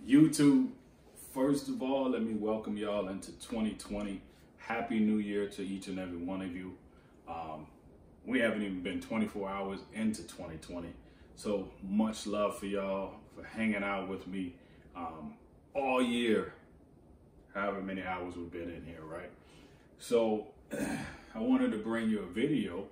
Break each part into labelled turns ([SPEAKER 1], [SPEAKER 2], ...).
[SPEAKER 1] YouTube, first of all, let me welcome y'all into 2020. Happy New Year to each and every one of you. We haven't even been 24 hours into 2020. So much love for y'all for hanging out with me all year, however many hours we've been in here, right? So I wanted to bring you a video,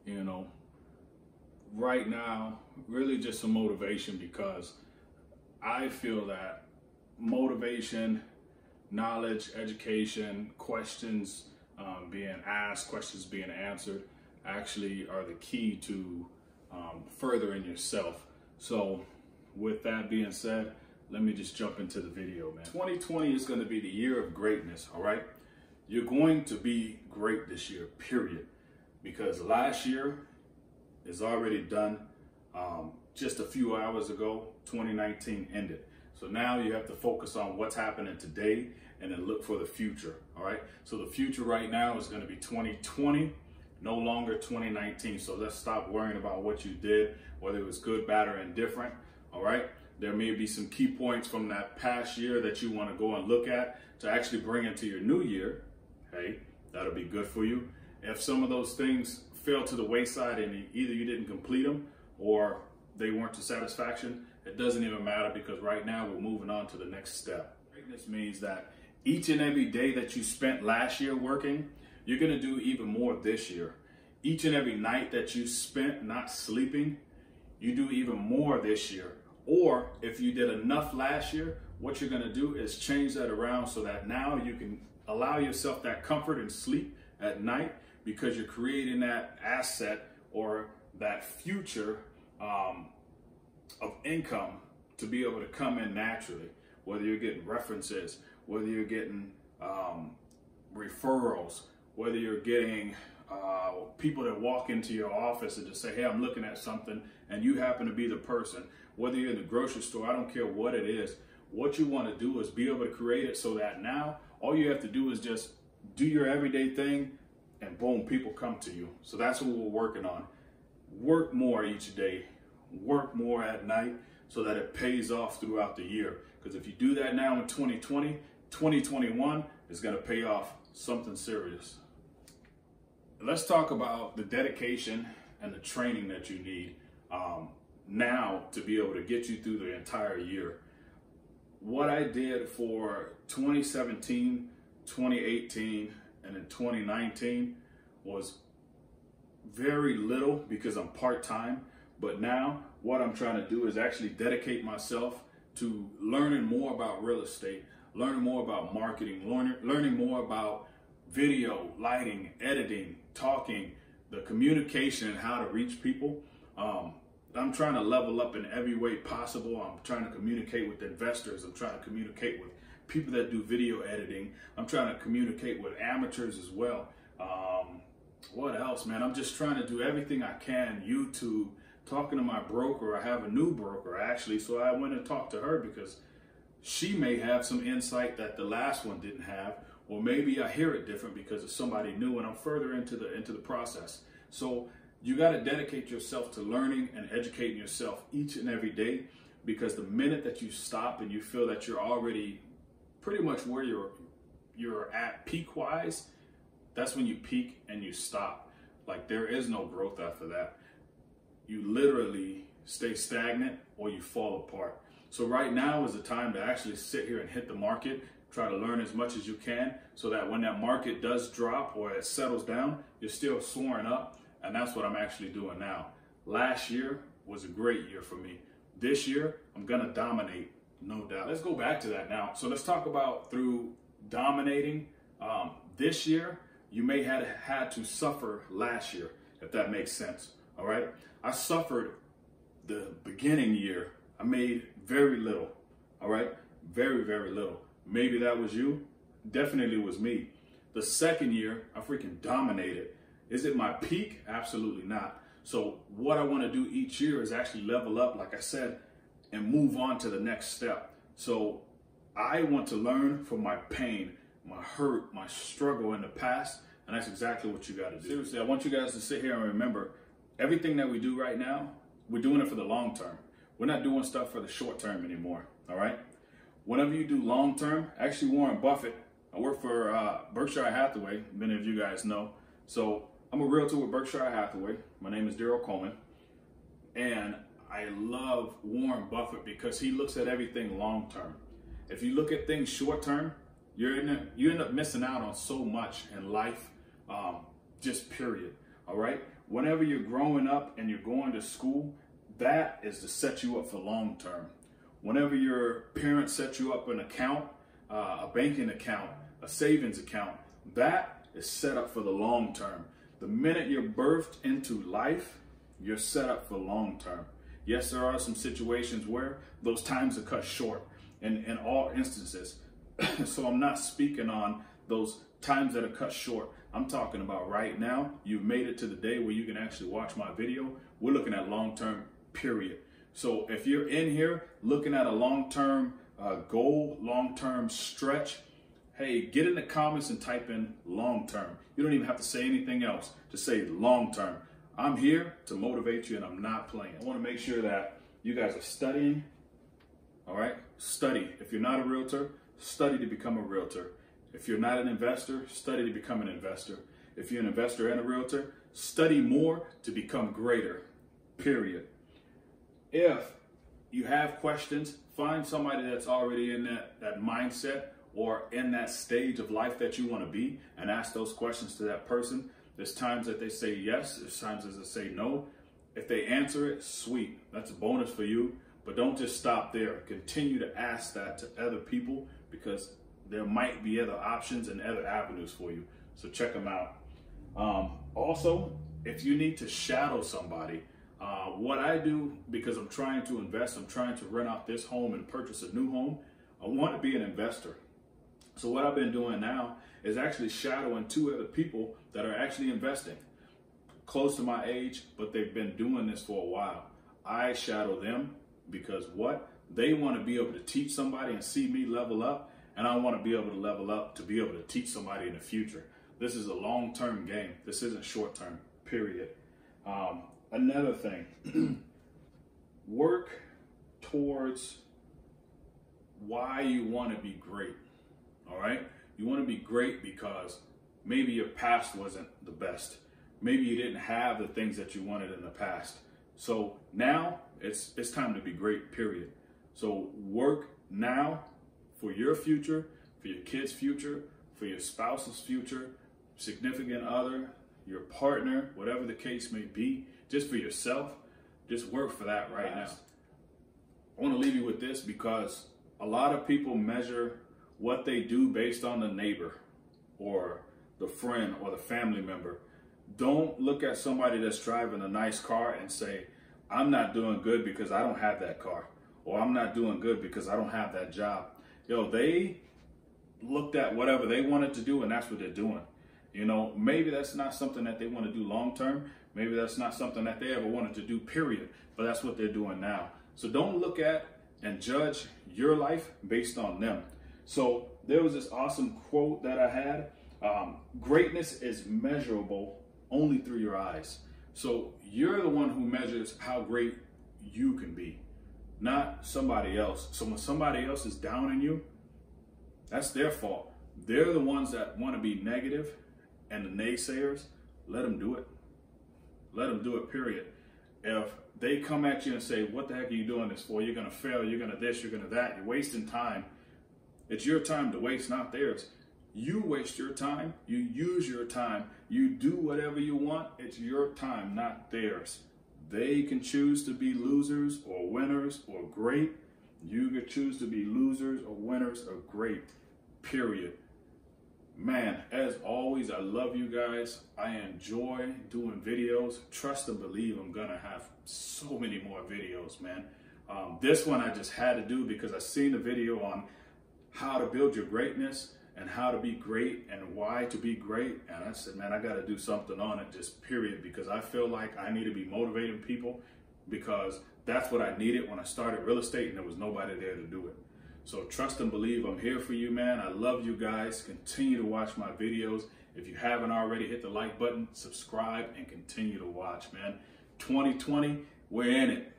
[SPEAKER 1] right now, really just some motivation, because I feel that motivation, knowledge, education, questions being asked, questions being answered actually are the key to furthering yourself. So with that being said, let me just jump into the video, man. 2020 is going to be the year of greatness, all right? You're going to be great this year, period. Because last year is already done. Just a few hours ago, 2019 ended. So now you have to focus on what's happening today and then look for the future, all right? So the future right now is going to be 2020, no longer 2019. So let's stop worrying about what you did, whether it was good, bad, or indifferent, all right? There may be some key points from that past year that you want to go and look at to actually bring into your new year. Hey, that'll be good for you. If some of those things fell to the wayside and either you didn't complete them or they weren't to satisfaction, it doesn't even matter, because right now we're moving on to the next step. Greatness means that each and every day that you spent last year working, you're going to do even more this year. Each and every night that you spent not sleeping, you do even more this year. Or if you did enough last year, what you're going to do is change that around so that now you can allow yourself that comfort and sleep at night, because you're creating that asset or that future of income to be able to come in naturally, whether you're getting references, whether you're getting referrals, whether you're getting people that walk into your office and just say, hey, I'm looking at something, and you happen to be the person, whether you're in the grocery store, I don't care what it is. What you want to do is be able to create it so that now all you have to do is just do your everyday thing, and boom, people come to you. So that's what we're working on. Work more each day, work more at night, so that it pays off throughout the year. Because if you do that now in 2020, 2021 is going to pay off something serious. Let's talk about the dedication and the training that you need now to be able to get you through the entire year. What I did for 2017, 2018, and in 2019 was very little, because I'm part-time. But now what I'm trying to do is actually dedicate myself to learning more about real estate, learning more about marketing, learning more about video, lighting, editing, talking, the communication and how to reach people. I'm trying to level up in every way possible. I'm trying to communicate with investors. I'm trying to communicate with people that do video editing. I'm trying to communicate with amateurs as well. What else, man? I'm just trying to do everything I can. YouTube, talking to my broker. I have a new broker, actually, so I went and talked to her because she may have some insight that the last one didn't have, or maybe I hear it different because it's somebody new and I'm further into the process. So you got to dedicate yourself to learning and educating yourself each and every day, because the minute that you stop and you feel that you're already pretty much where you're at peak-wise, that's when you peak and you stop. Like, there is no growth after that. You literally stay stagnant or you fall apart. So right now is the time to actually sit here and hit the market, try to learn as much as you can, so that when that market does drop or it settles down, you're still soaring up. And that's what I'm actually doing now. Last year was a great year for me. This year, I'm gonna dominate, no doubt. Let's go back to that now. So let's talk about through dominating this year. You may have had to suffer last year, if that makes sense, all right? I suffered the beginning year. I made very little, all right? Very, very little. Maybe that was you. Definitely was me. The second year, I freaking dominated. Is it my peak? Absolutely not. So what I want to do each year is actually level up, like I said, and move on to the next step. So I want to learn from my pain, my hurt, my struggle in the past, and that's exactly what you got to do. Seriously, I want you guys to sit here and remember, everything that we do right now, we're doing it for the long term. We're not doing stuff for the short term anymore, all right? whenever you do long term, actually Warren Buffett, I work for Berkshire Hathaway, many of you guys know. So I'm a realtor with Berkshire Hathaway. My name is Darrell Coleman. And I love Warren Buffett because he looks at everything long term. If you look at things short term, you end up missing out on so much in life, just period. All right. Whenever you're growing up and you're going to school, that is to set you up for long term. Whenever your parents set you up an account, a banking account, a savings account, that is set up for the long term. The minute you're birthed into life, you're set up for long term. Yes, there are some situations where those times are cut short in all instances. So I'm not speaking on those times that are cut short. I'm talking about right now, you've made it to the day where you can actually watch my video. We're looking at long-term, period. So if you're in here looking at a long-term goal, long-term stretch, hey, get in the comments and type in long-term. You don't even have to say anything else. Just say long-term. I'm here to motivate you and I'm not playing. I want to make sure that you guys are studying. All right, study. If you're not a realtor, study to become a realtor. If you're not an investor, study to become an investor. If you're an investor and a realtor, study more to become greater, period. If you have questions, find somebody that's already in that mindset or in that stage of life that you want to be and ask those questions to that person. There's times that they say yes, there's times that they say no. If they answer it, sweet, that's a bonus for you. But don't just stop there. Continue to ask that to other people because there might be other options and other avenues for you. So check them out. Also, if you need to shadow somebody, what I do, because I'm trying to invest, I'm trying to rent out this home and purchase a new home, I want to be an investor. So what I've been doing now is actually shadowing 2 other people that are actually investing close to my age, but they've been doing this for a while. I shadow them because what? They want to be able to teach somebody and see me level up, and I want to be able to level up to be able to teach somebody in the future. This is a long-term game. This isn't short-term, period. Another thing, work towards why you want to be great, all right? You want to be great because maybe your past wasn't the best. Maybe you didn't have the things that you wanted in the past. So now it's time to be great, period. So work now for your future, for your kids' future, for your spouse's future, significant other, your partner, whatever the case may be, just for yourself. Just work for that right now. I want to leave you with this because a lot of people measure what they do based on the neighbor or the friend or the family member. Don't look at somebody that's driving a nice car and say, I'm not doing good because I don't have that car, or I'm not doing good because I don't have that job. They looked at whatever they wanted to do and that's what they're doing. Maybe that's not something that they want to do long term. Maybe that's not something that they ever wanted to do, period. But that's what they're doing now. So don't look at and judge your life based on them. So there was this awesome quote that I had. Greatness is measurable only through your eyes. So you're the one who measures how great you can be, not somebody else. So when somebody else is down on you, that's their fault. They're the ones that want to be negative, and the naysayers, let them do it. Let them do it, period. If they come at you and say, what the heck are you doing this for? You're going to fail. You're going to this. You're going to that. You're wasting time. It's your time to waste, not theirs. You waste your time. You use your time. You do whatever you want. It's your time, not theirs. They can choose to be losers or winners or great. You can choose to be losers or winners or great, period. Man, as always, I love you guys. I enjoy doing videos. Trust and believe I'm going to have so many more videos, man. This one I just had to do because I seen the video on how to build your greatness and how to be great and why to be great. And I said, man, I got to do something on it, just period, because I feel like I need to be motivating people because that's what I needed when I started real estate and there was nobody there to do it. So trust and believe I'm here for you, man. I love you guys. Continue to watch my videos. If you haven't already, hit the like button, subscribe, and continue to watch, man. 2020, we're in it.